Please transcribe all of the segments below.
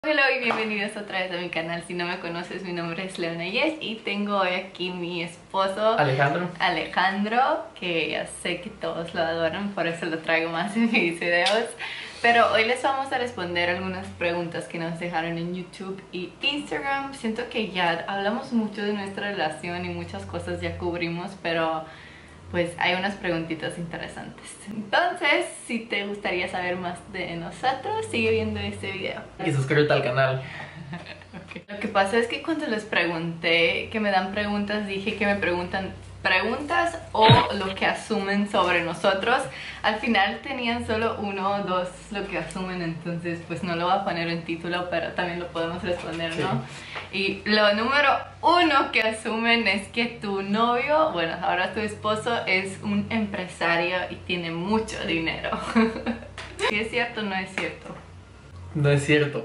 Hola y bienvenidos otra vez a mi canal. Si no me conoces, mi nombre es Leona Yes y tengo hoy aquí mi esposo Alejandro, que ya sé que todos lo adoran, por eso lo traigo más en mis videos. Pero hoy les vamos a responder algunas preguntas que nos dejaron en YouTube y Instagram. Siento que ya hablamos mucho de nuestra relación y muchas cosas ya cubrimos, pero pues hay unas preguntitas interesantes. Entonces, si te gustaría saber más de nosotros, sigue viendo este video. Y suscríbete al canal. Okay. Lo que pasa es que cuando les pregunté que me dan preguntas, dije que me preguntan preguntas o lo que asumen sobre nosotros. Al final tenían solo uno o dos lo que asumen, entonces pues no lo voy a poner en título, pero también lo podemos responder, ¿no? Sí. Y lo número uno que asumen es que tu novio, bueno, ahora tu esposo, es un empresario y tiene mucho dinero. ¿Sí es cierto o no es cierto? No es cierto.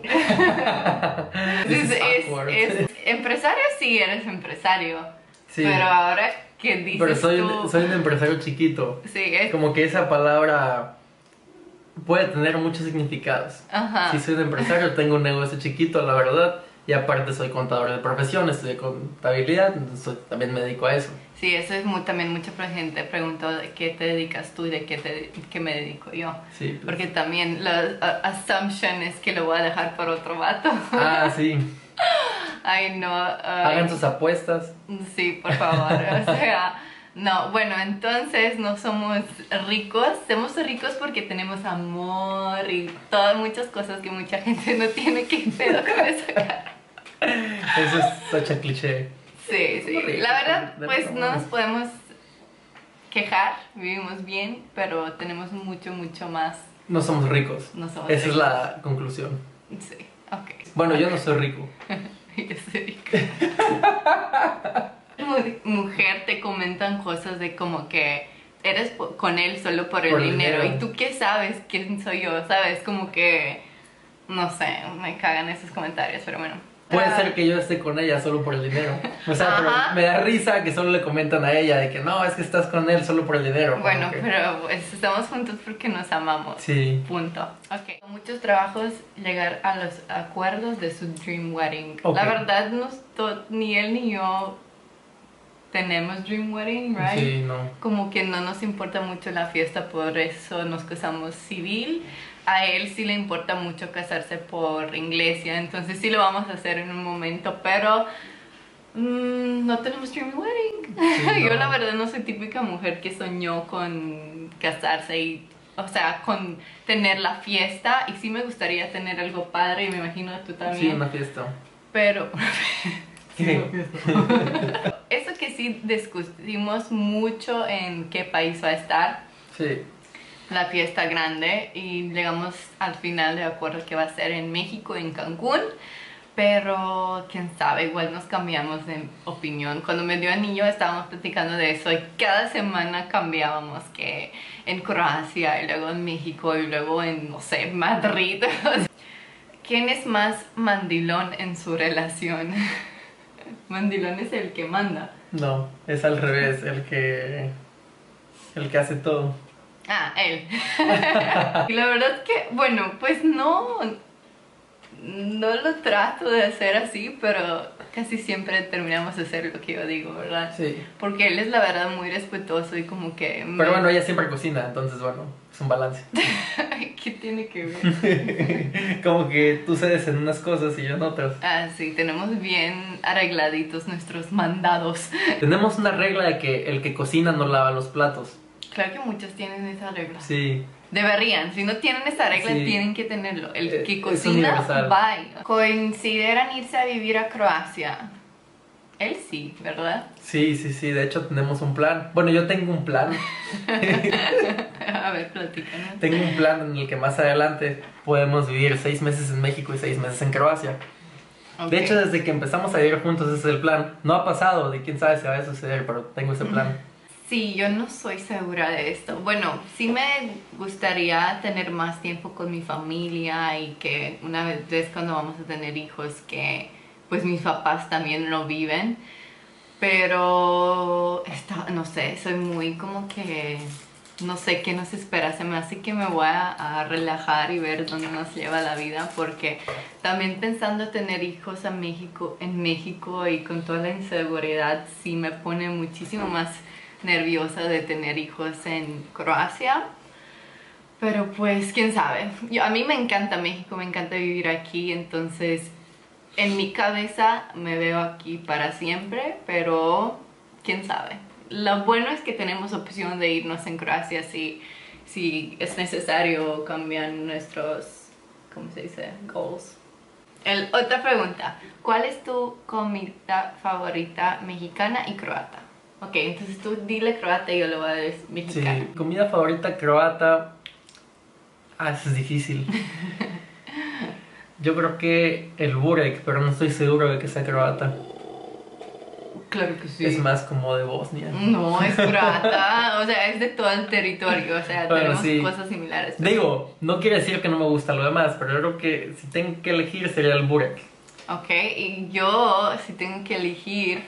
es empresario, sí, eres empresario. Sí. Pero ahora que dices pero soy un empresario chiquito. Sí, es como que esa palabra puede tener muchos significados. Ajá. Si soy un empresario, tengo un negocio chiquito, la verdad. Y aparte soy contador de profesión, estudié contabilidad, entonces también me dedico a eso. Sí, eso es también mucha gente preguntó de qué te dedicas tú y de qué me dedico yo. Sí, pues. Porque también la assumption es que lo voy a dejar por otro vato. Ah, sí. Ay, no. Hagan sus apuestas. Sí, por favor. O sea, no, bueno, entonces no somos ricos. Somos ricos porque tenemos amor y todas muchas cosas que mucha gente no tiene. ¿Qué pedo con esa cara? Eso es such cliché. Sí, sí. La verdad, pues no nos podemos quejar, vivimos bien, pero tenemos mucho más. No somos ricos. No somos Esa ricos. Es la conclusión. Sí, ok. Bueno, yo no soy rico. Yo soy rica. Mujer, te comentan cosas de como que eres con él solo por el dinero. ¿Y tú qué sabes quién soy yo? ¿Sabes? Como que, no sé, me cagan esos comentarios, pero bueno. Puede ser que yo esté con ella solo por el dinero. O sea, pero me da risa que solo le comentan a ella de que no, es que estás con él solo por el dinero. Bueno, pero pues, estamos juntos porque nos amamos. Sí. Punto. Ok. Muchos trabajos llegar a los acuerdos de su dream wedding. Okay. La verdad, ni él ni yo tenemos dream wedding, right? Sí, no. Como que no nos importa mucho la fiesta, por eso nos casamos civil. A él sí le importa mucho casarse por iglesia, entonces sí lo vamos a hacer en un momento, pero no tenemos dream wedding. Sí, no. Yo la verdad no soy típica mujer que soñó con casarse y, o sea, con tener la fiesta, y sí me gustaría tener algo padre y me imagino tú también. Sí, una fiesta. Pero sí, eso que sí discutimos mucho en qué país va a estar. Sí. La fiesta grande, y llegamos al final de acuerdo que va a ser en México, en Cancún, pero quién sabe, igual nos cambiamos de opinión. Cuando me dio anillo estábamos platicando de eso y cada semana cambiábamos, que en Croacia y luego en México y luego en, no sé, Madrid. ¿Quién es más mandilón en su relación? Mandilón es el que manda. No, es al revés, el que hace todo. Ah, él. Y la verdad que, bueno, pues no lo trato de hacer así, pero casi siempre terminamos de hacer lo que yo digo, ¿verdad? Sí. Porque él es la verdad muy respetuoso y como que... Pero bueno, ella siempre cocina, entonces bueno, es un balance. ¿Qué tiene que ver? Como que tú cedes en unas cosas y yo en otras. Ah, sí, tenemos bien arregladitos nuestros mandados. Tenemos una regla de que el que cocina no lava los platos. Claro que muchos tienen esa regla. Sí. Deberían, si no tienen esa regla, sí, tienen que tenerlo. El que cocina, universal. bye. ¿Consideran irse a vivir a Croacia? Él sí, ¿verdad? Sí, de hecho tenemos un plan. Bueno, yo tengo un plan. A ver, platícanos. Tengo un plan en el que más adelante podemos vivir 6 meses en México y 6 meses en Croacia. Okay. De hecho, desde que empezamos a vivir juntos ese es el plan. No ha pasado, de quién sabe si va a suceder, pero tengo ese plan. Sí, yo no soy segura de esto. Bueno, sí me gustaría tener más tiempo con mi familia y que una vez cuando vamos a tener hijos que pues mis papás también no viven. Pero no sé, soy muy como que no sé qué nos espera. Se me hace que me voy a relajar y ver dónde nos lleva la vida, porque también pensando tener hijos en México y con toda la inseguridad, sí me pone muchísimo más nerviosa de tener hijos en Croacia. Pero pues, quién sabe. A mí me encanta México, me encanta vivir aquí, entonces en mi cabeza me veo aquí para siempre, pero quién sabe. Lo bueno es que tenemos opción de irnos en Croacia si es necesario cambiar nuestros, ¿cómo se dice? Goals. Otra pregunta, ¿cuál es tu comida favorita mexicana y croata? Ok, entonces tú dile croata y yo le voy a decir mexicana. Sí, comida favorita croata. Eso es difícil. Yo creo que el burek, pero no estoy seguro de que sea croata. Claro que sí. Es más como de Bosnia. No, es croata, o sea, es de todo el territorio, o sea, bueno, tenemos cosas similares. Pero... Digo, no quiere decir que no me gusta lo demás, pero yo creo que si tengo que elegir sería el burek. Ok, y yo, si tengo que elegir,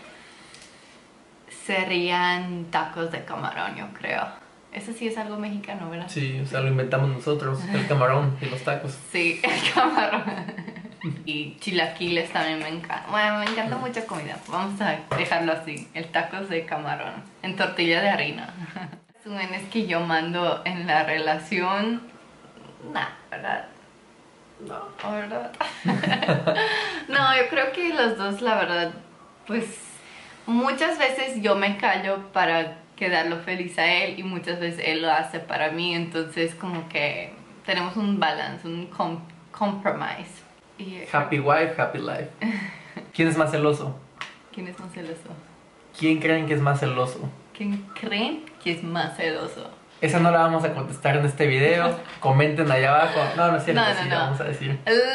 serían tacos de camarón, yo creo. Eso sí es algo mexicano, ¿verdad? Sí, o sea, lo inventamos nosotros, el camarón y los tacos. Sí, el camarón. Y chilaquiles también me encanta. Bueno, me encanta mucha comida. Vamos a dejarlo así, el tacos de camarón en tortilla de harina. Es que yo mando en la relación... Nah, ¿verdad? No, ¿verdad? No, yo creo que los dos, la verdad, pues muchas veces yo me callo para quedarlo feliz a él y muchas veces él lo hace para mí, entonces como que tenemos un balance, un compromise. Happy wife, happy life. ¿Quién es más celoso? ¿Quién es más celoso? ¿Quién creen que es más celoso? ¿Quién creen que es más celoso? Esa no la vamos a contestar en este video. Comenten allá abajo. No es cierto, no. vamos a decir.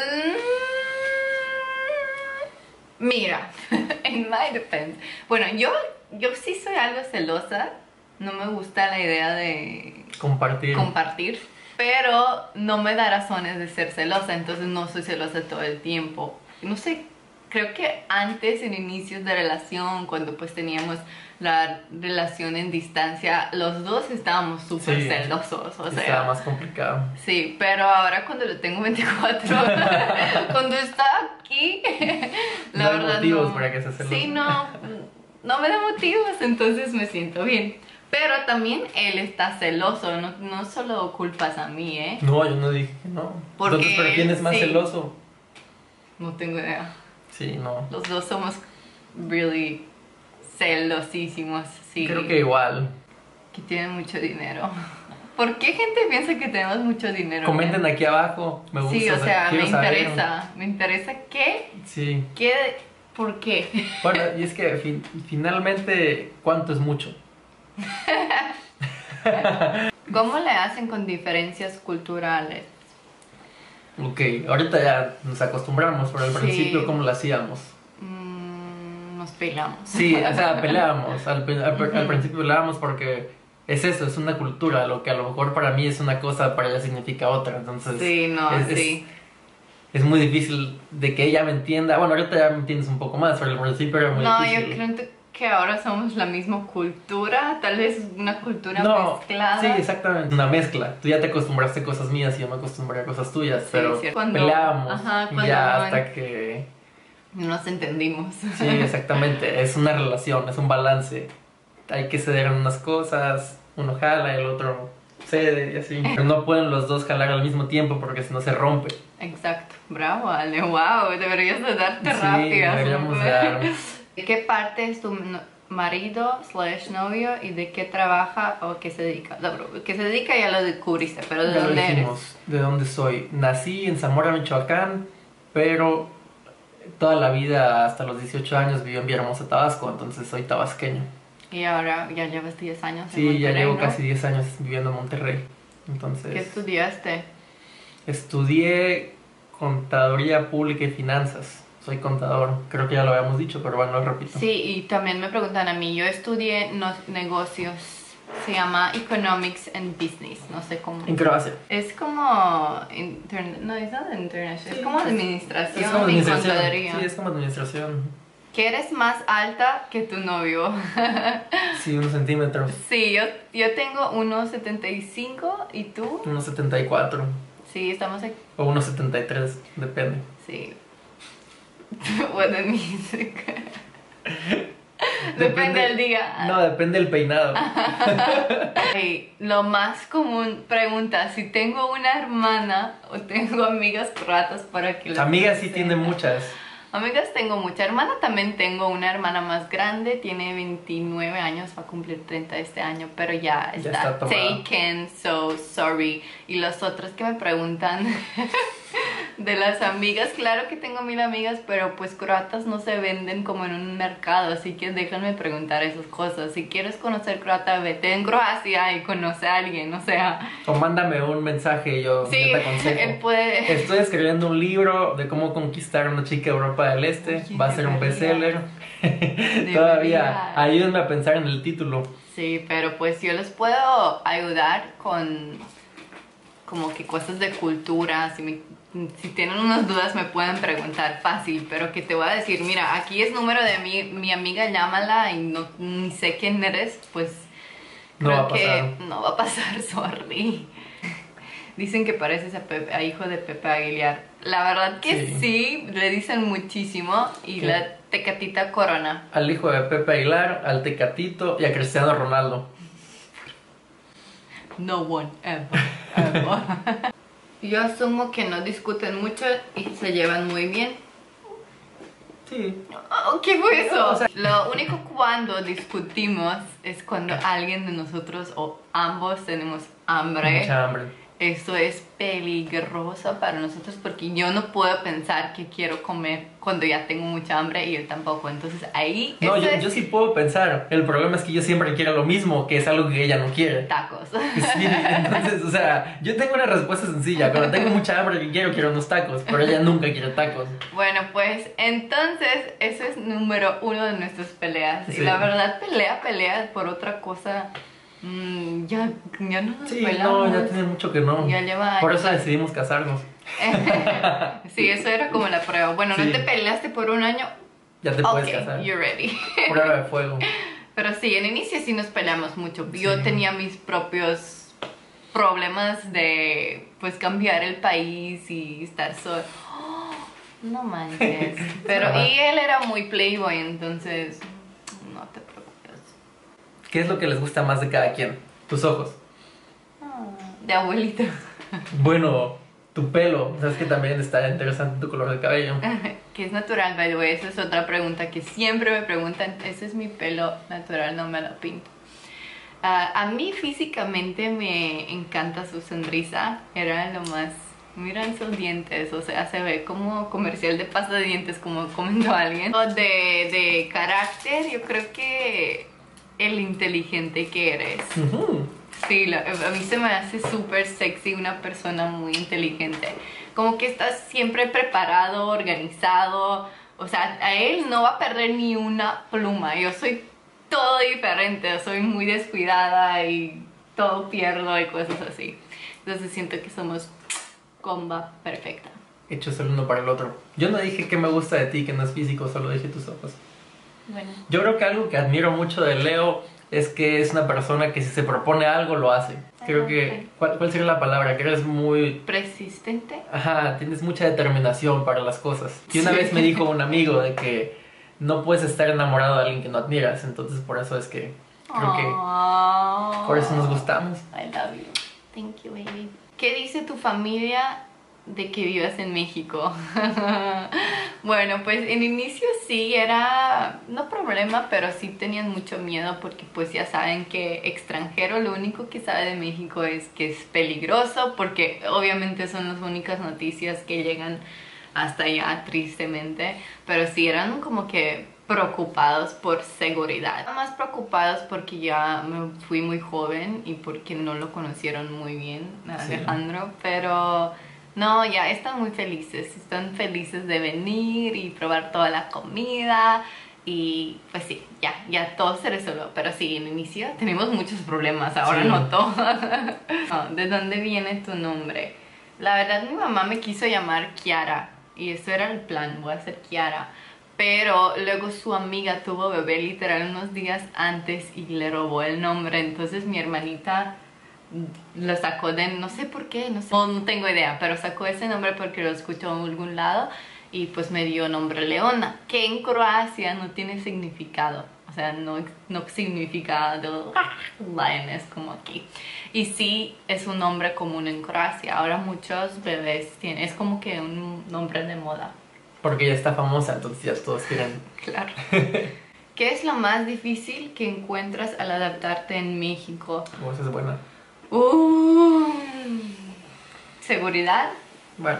Mira, en my defense. Bueno, yo sí soy algo celosa. No me gusta la idea de compartir. Pero no me da razones de ser celosa. Entonces no soy celosa todo el tiempo. No sé, creo que antes, en inicios de relación, cuando pues teníamos la relación en distancia, los dos estábamos súper celosos. O sea, estaba más complicado. Sí, pero ahora cuando lo tengo 24 cuando está aquí, la verdad hay motivos para que se celoso. Sí, no me da motivos, entonces me siento bien. Pero también él está celoso, no solo culpas a mí, ¿eh? No, yo no dije que no. Porque entonces, ¿pero quién es más celoso? No tengo idea. Sí, no. Los dos somos really celosísimos, sí. Creo que igual. Que tienen mucho dinero. ¿Por qué gente piensa que tenemos mucho dinero? Comenten aquí abajo, me gusta. Sí, o sea, me interesa. Saber. Me interesa qué. Sí. ¿Por qué? Bueno, y es que finalmente, ¿cuánto es mucho? ¿Cómo le hacen con diferencias culturales? Ok, ahorita ya nos acostumbramos, pero al principio, ¿cómo lo hacíamos? Nos peleamos. Sí, o sea, peleábamos. Al principio peleábamos porque es eso, es una cultura. Lo que a lo mejor para mí es una cosa, para ella significa otra. Entonces, es muy difícil de que ella me entienda. Bueno, ahorita ya me entiendes un poco más, pero al principio era muy difícil. Yo creo que ahora somos la misma cultura, tal vez una cultura mezclada. Sí, exactamente, una mezcla. Tú ya te acostumbraste a cosas mías y yo me acostumbré a cosas tuyas, pero peleábamos ya hasta que nos entendimos. Sí, exactamente, es una relación, es un balance. Hay que ceder en unas cosas, uno jala, el otro cede y así. Pero no pueden los dos jalar al mismo tiempo porque si no se rompe. Exacto, bravo Ale, wow, deberías de darte rápidas. Deberíamos dar. ¿De qué parte es tu marido / novio y de qué trabaja o qué se dedica? Que se dedica ya lo descubriste, pero ¿de dónde eres? ¿De dónde soy? Nací en Zamora, Michoacán, pero toda la vida, hasta los 18 años, viví en Villahermosa, Tabasco, entonces soy tabasqueño. Y ahora ya llevas 10 años en Monterrey. Sí, ya llevo casi 10 años viviendo en Monterrey. Entonces, ¿qué estudiaste? Estudié Contaduría Pública y Finanzas. Soy contador, creo que ya lo habíamos dicho, pero bueno, lo repito. Sí, y también me preguntan a mí, yo estudié negocios, se llama Economics and Business, no sé cómo. En Croacia. Es como, no, es nada international, sí, es como administración y contaduría. Sí, es como administración. Que eres más alta que tu novio. Sí, unos centímetros. Sí, yo tengo 1,75 y tú. 1,74. Sí, estamos aquí. O 1,73, depende. Sí. What the music. Depende del día. No, depende del peinado. Hey, lo más común, pregunta si tengo una hermana o tengo amigas croatas para que... Amigas sí tiene muchas. Amigas tengo muchas. Hermana también tengo una hermana más grande, tiene 29 años, va a cumplir 30 este año, pero ya está taken, so sorry. Y los otros que me preguntan de las amigas, claro que tengo 1000 amigas, pero pues croatas no se venden como en un mercado, así que déjenme preguntar esas cosas. Si quieres conocer croata, vete en Croacia y conoce a alguien, o sea... O mándame un mensaje y yo te aconsejo. Él puede... Estoy escribiendo un libro de cómo conquistar a una chica de Europa del Este. Oye, va a ser un bestseller. Todavía, ayúdenme a pensar en el título. Sí, pero pues yo les puedo ayudar con como que cosas de cultura. Si tienen unas dudas me pueden preguntar fácil, pero que te voy a decir, mira, aquí es número de mi amiga, llámala y no ni sé quién eres, pues no creo va a pasar. que no va a pasar, sorry. Dicen que pareces a hijo de Pepe Aguilar. La verdad que sí le dicen muchísimo. Y ¿qué? La Tecatita Corona. Al hijo de Pepe Aguilar, al Tecatito y a Cristiano Ronaldo. No one ever. Yo asumo que no discuten mucho y se llevan muy bien. Sí. Oh, ¿qué fue eso? O sea, lo único cuando discutimos es cuando alguien de nosotros o ambos tenemos hambre. Mucha hambre. Eso es peligroso para nosotros porque yo no puedo pensar que quiero comer cuando ya tengo mucha hambre y él tampoco. Entonces ahí... No, yo sí puedo pensar. El problema es que yo siempre quiero lo mismo, que es algo que ella no quiere. Tacos. Sí, entonces, o sea, yo tengo una respuesta sencilla. Cuando tengo mucha hambre que quiero unos tacos, pero ella nunca quiere tacos. Bueno, pues entonces eso es número 1 de nuestras peleas. Sí. Y la verdad, pelea por otra cosa... ya no nos pelamos. No, ya tiene mucho que no. Ya lleva años. Por eso decidimos casarnos. Sí, eso era como la prueba. Bueno, no te peleaste por un año. Ya te puedes casar. You're ready. Prueba de fuego. Pero sí, en inicio sí nos peleamos mucho. Yo tenía mis propios problemas de pues cambiar el país y estar solo. No manches. Pero y él era muy playboy, entonces no te preocupes. ¿Qué es lo que les gusta más de cada quien? Tus ojos. De abuelita. Bueno, tu pelo. Sabes que también está interesante tu color de cabello. Que es natural, by the way. Esa es otra pregunta que siempre me preguntan. Ese es mi pelo natural, no me lo pinto. A mí físicamente me encanta su sonrisa. Era lo más... Miren sus dientes, o sea, se ve como comercial de pasta de dientes, como comentó alguien. De carácter, yo creo que... el inteligente que eres. Sí, a mí se me hace súper sexy una persona muy inteligente. Como que estás siempre preparado, organizado. O sea, a él no va a perder ni una pluma. Yo soy todo diferente, soy muy descuidada y todo pierdo y cosas así. Entonces siento que somos comba perfecta. Hechos el uno para el otro. Yo no dije que me gusta de ti, que no es físico, solo dije tus ojos. Bueno. Yo creo que algo que admiro mucho de Leo es que es una persona que si se propone algo lo hace. Creo que, ¿cuál sería la palabra? Que eres muy... persistente. Ajá, tienes mucha determinación para las cosas. Y una vez me dijo un amigo de que no puedes estar enamorado de alguien que no admiras. Entonces por eso es que creo que por eso nos gustamos. I love you. Thank you, baby. ¿Qué dice tu familia de que vivas en México? Bueno, pues en inicio sí era, no problema, pero sí tenían mucho miedo porque pues ya saben que extranjero lo único que sabe de México es que es peligroso, porque obviamente son las únicas noticias que llegan hasta allá, tristemente, pero sí eran como que preocupados por seguridad. Más preocupados porque ya me fui muy joven y porque no lo conocieron muy bien a Alejandro, pero... no, ya están muy felices, están felices de venir y probar toda la comida y pues sí, ya todo se resolvió, pero sí, en inicio tenemos muchos problemas, ahora no todo. ¿De dónde viene tu nombre? La verdad mi mamá me quiso llamar Kiara y eso era el plan, voy a ser Kiara, pero luego su amiga tuvo bebé literal unos días antes y le robó el nombre. Entonces mi hermanita lo sacó de, no sé por qué, no tengo idea, pero sacó ese nombre porque lo escuchó en algún lado y pues me dio nombre Leona, que en Croacia no tiene significado. O sea, no significa lioness como aquí. Y sí es un nombre común en Croacia. Ahora muchos bebés tienen, es como que un nombre de moda. Porque ya está famosa, entonces ya todos quieren. Claro. ¿Qué es lo más difícil que encuentras al adaptarte en México? Oh, esa es buena. Seguridad. Bueno.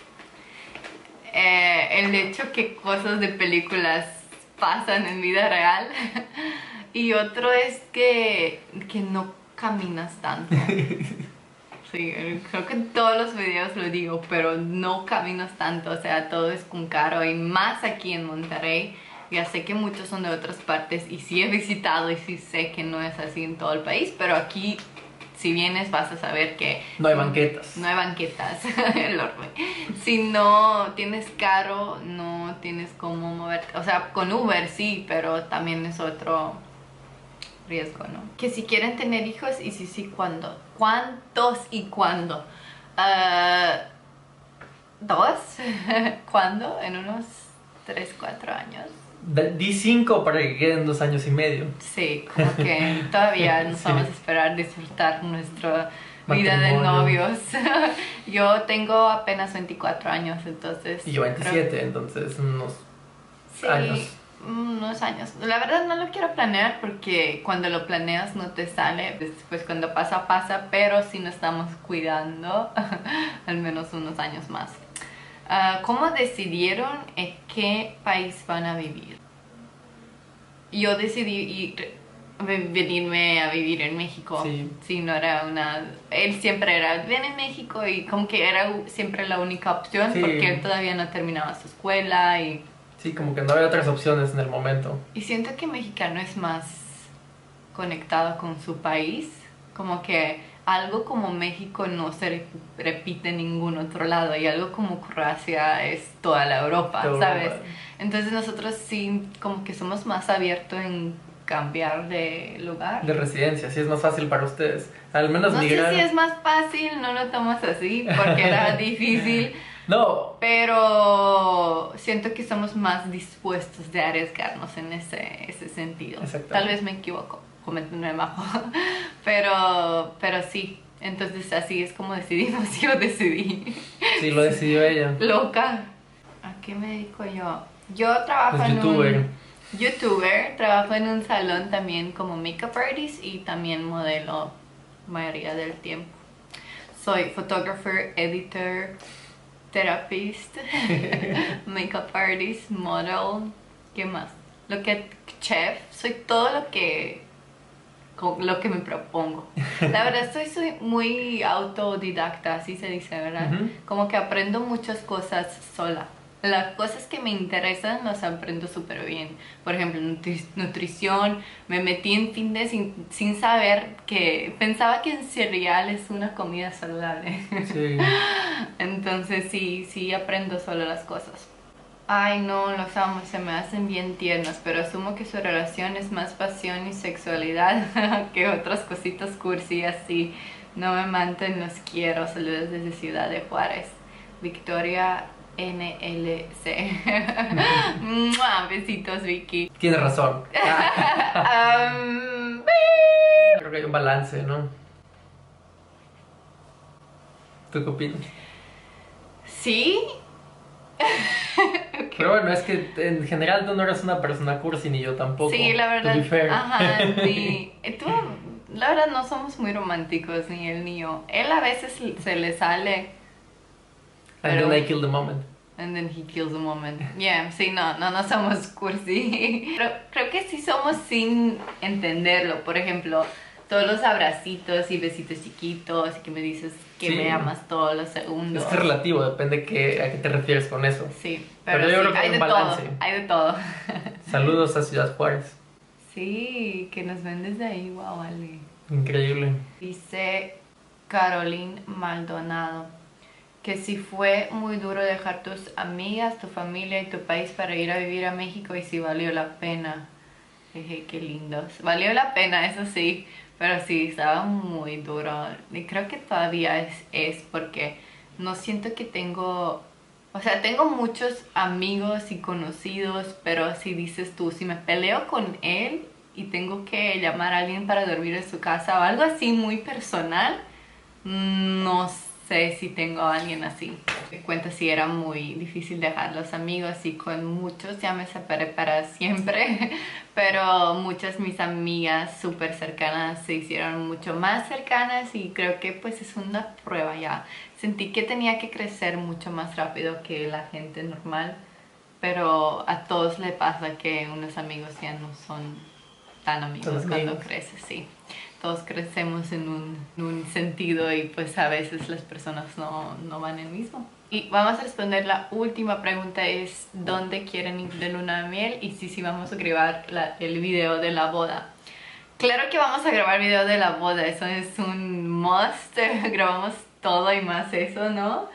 El hecho que cosas de películas pasan en vida real. Y otro es que no caminas tanto. Sí, creo que en todos los videos lo digo, pero no caminas tanto, o sea, todo es con carro y más aquí en Monterrey. Ya sé que muchos son de otras partes y sí he visitado y sí sé que no es así en todo el país, pero aquí si vienes vas a saber que no hay banquetas. No hay banquetas, el horno. Si no tienes carro, no tienes cómo moverte. O sea, con Uber sí, pero también es otro riesgo, ¿no? Que si quieren tener hijos y si sí, ¿cuándo? ¿Cuántos y cuándo? ¿Dos? ¿Cuándo? En unos 3, 4 años. Di 5 para que queden 2 años y medio. Sí, como que todavía nos vamos a esperar disfrutar nuestra vida de novios. Yo tengo apenas 24 años, entonces... Y yo 27, entonces unos años. Unos años. La verdad no lo quiero planear porque cuando lo planeas no te sale. Después cuando pasa, pasa, pero si no estamos cuidando, al menos unos años más. ¿Cómo decidieron en qué país van a vivir? Yo decidí venirme a vivir en México. Sí, no era una... Él siempre era, ven en México y como que era siempre la única opción porque él todavía no terminaba su escuela y... Sí, como que no había otras opciones en el momento. Y siento que mexicano es más conectado con su país. Como que algo como México no se repite en ningún otro lado. Y algo como Croacia es toda la Europa, ¿sabes? Entonces nosotros sí como que somos más abiertos en cambiar de lugar. De residencia, sí es más fácil para ustedes. Al menos migrar. No sé si es más fácil, no lo tomas así porque era difícil. No. Pero siento que somos más dispuestos de arriesgarnos en ese sentido. Tal vez me equivoco, coméntenme abajo. Pero sí, entonces así es como decidimos, yo decidí. Sí, lo decidió ella. Loca. ¿A qué me dedico yo? Yo trabajo en YouTuber, trabajo en un salón también como makeup artist y también modelo mayoría del tiempo. Soy photographer, editor, therapist, makeup artist, model, ¿qué más? Chef, soy todo lo que me propongo. La verdad soy muy autodidacta, así se dice, ¿verdad? Como que aprendo muchas cosas sola. Las cosas que me interesan las aprendo súper bien. Por ejemplo, nutrición. Me metí en fitness sin saber que... Pensaba que en cereal es una comida saludable. Sí. Entonces sí aprendo solo las cosas. Ay no, los amo, se me hacen bien tiernos, pero asumo que su relación es más pasión y sexualidad que otras cositas cursi así. No me maten, los quiero. Saludos desde Ciudad de Juárez. Victoria NLC. Besitos, Vicky. Tienes razón. Creo que hay un balance, ¿no? ¿Tú qué opinas? Sí. Okay. Pero bueno, es que en general tú no eres una persona cursi ni yo tampoco. Sí, la verdad. To be fair. Ajá, sí. Tú, la verdad no somos muy románticos, ni él ni yo. Él a veces se le sale. And then I kill the moment. And then he kills the moment. Yeah, sí, no somos cursi. Pero creo que sí somos sin entenderlo. Por ejemplo, todos los abracitos y besitos chiquitos y que me dices que me amas todos los segundos. Es relativo, depende a qué te refieres con eso. Sí, pero yo creo que hay un balance. Hay de todo. Saludos a Ciudad Juárez. Sí, que nos ven desde ahí, wow, Ale. Increíble. Dice Caroline Maldonado. que si fue muy duro dejar tus amigas, tu familia y tu país para ir a vivir a México y si valió la pena. Dije, qué lindos. Valió la pena, eso sí, pero sí, estaba muy duro. Y creo que todavía es porque no siento que tengo... O sea, tengo muchos amigos y conocidos, pero si dices tú, si me peleo con él y tengo que llamar a alguien para dormir en su casa o algo así muy personal, no sé si tengo a alguien así. Me cuenta si era muy difícil dejar los amigos y con muchos ya me separé para siempre, pero muchas mis amigas súper cercanas se hicieron mucho más cercanas y creo que pues es una prueba ya. Sentí que tenía que crecer mucho más rápido que la gente normal, pero a todos le pasa que unos amigos ya no son tan amigos cuando creces, sí. Todos crecemos en un sentido y pues a veces las personas no van el mismo. Y vamos a responder la última pregunta, es ¿dónde quieren ir de luna de miel? Y sí, vamos a grabar el video de la boda. Claro que vamos a grabar video de la boda, eso es un must, grabamos todo y más eso, ¿no?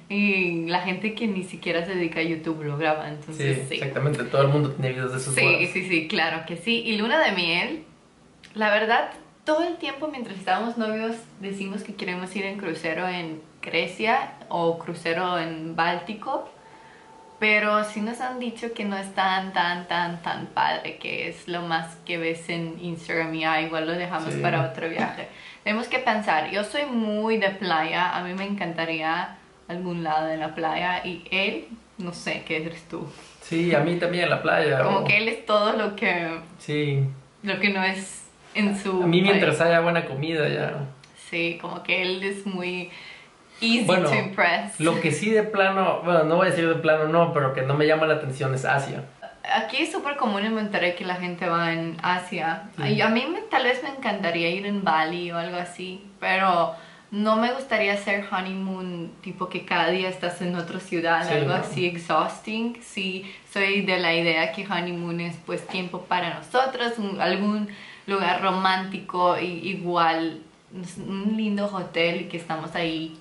Y la gente que ni siquiera se dedica a YouTube lo graba, entonces sí. Exactamente, todo el mundo tiene videos de sus bodas. Sí, claro que sí. Y luna de miel, la verdad, todo el tiempo mientras estábamos novios decimos que queremos ir en crucero en Grecia o crucero en Báltico, pero sí nos han dicho que no es tan padre, que es lo más que ves en Instagram y igual lo dejamos para otro viaje. Tenemos que pensar, yo soy muy de playa, a mí me encantaría algún lado de la playa y él, no sé, ¿qué eres tú? Sí, a mí también la playa. Como que él es todo lo que... Sí. Lo que no es en su... A mí mientras haya buena comida ya... Sí, como que él es muy... easy to impress. Lo que sí de plano, bueno, no voy a decir de plano no, pero que no me llama la atención es Asia. Aquí es súper común en Monterrey que la gente va en Asia. Sí. A mí tal vez me encantaría ir en Bali o algo así, pero no me gustaría hacer honeymoon tipo que cada día estás en otra ciudad, algo así exhausting. Sí, soy de la idea que honeymoon es pues tiempo para nosotros, algún lugar romántico y igual un lindo hotel y que estamos ahí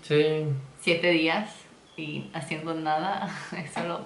7 días y haciendo nada, eso lo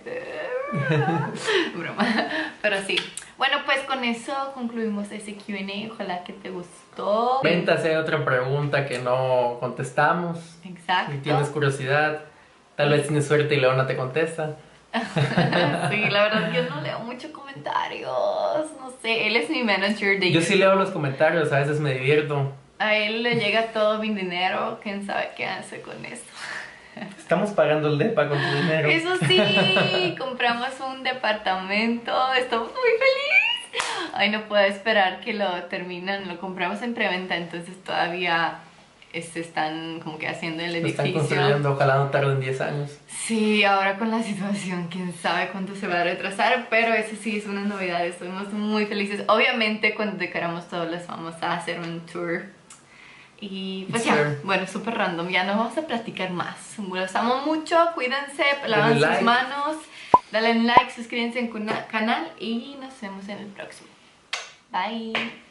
broma, pero sí. Bueno, pues con eso concluimos ese Q&A, ojalá que te gustó. Véntase otra pregunta que no contestamos. Exacto. Si tienes curiosidad, tal vez tienes suerte y Leona te contesta. Sí, la verdad yo no leo muchos comentarios, no sé, él es mi manager de YouTube. Yo sí leo los comentarios, a veces me divierto. A él le llega todo mi dinero, quién sabe qué hace con eso. Estamos pagando el depa con tu dinero. Eso sí, compramos un departamento, estamos muy felices. Ay, no puedo esperar que lo terminen, lo compramos en preventa, entonces todavía están como que haciendo el edificio. Lo están construyendo, ojalá no tarden 10 años. Sí, ahora con la situación, quién sabe cuánto se va a retrasar, pero eso sí es una novedad, estamos muy felices. Obviamente cuando queramos todo les vamos a hacer un tour. Y pues ya, bueno, súper random, ya nos vamos a platicar más. Los amo mucho, cuídense, lavan sus manos, dale like, suscríbanse en el canal y nos vemos en el próximo. Bye.